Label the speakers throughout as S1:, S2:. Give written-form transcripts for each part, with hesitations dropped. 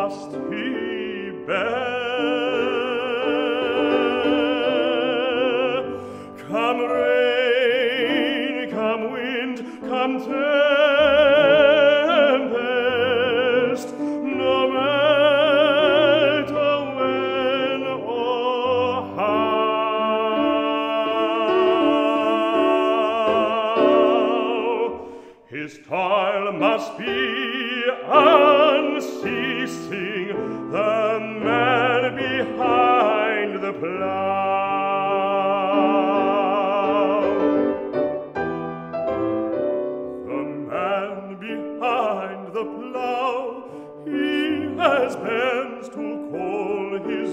S1: must he bear. Come rain, come wind, come tempest, no matter when or how, his toil must be unceasing, the man behind the plough. The man behind the plough, he has pens to call his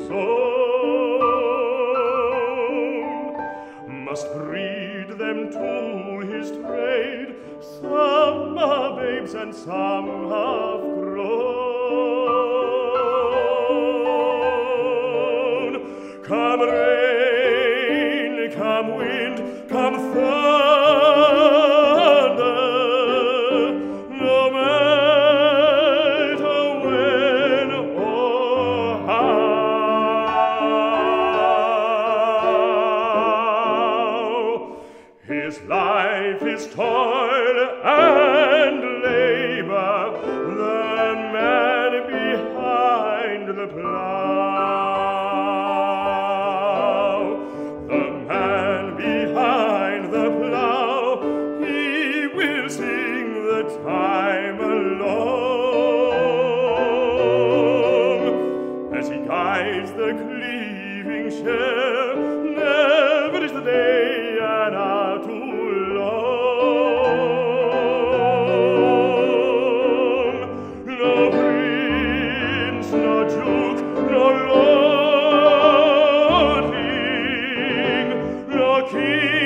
S1: own, must breed them to his trade. Some are babes and some have grown. Come rain, come wind, come thunder, no matter when or how, his life is toil and labor, the man behind the plough. The man behind the plough, he will sing the time along, as he guides the cleaving share. Never is the day an hour too long. No prince, no duke, no lordling, no king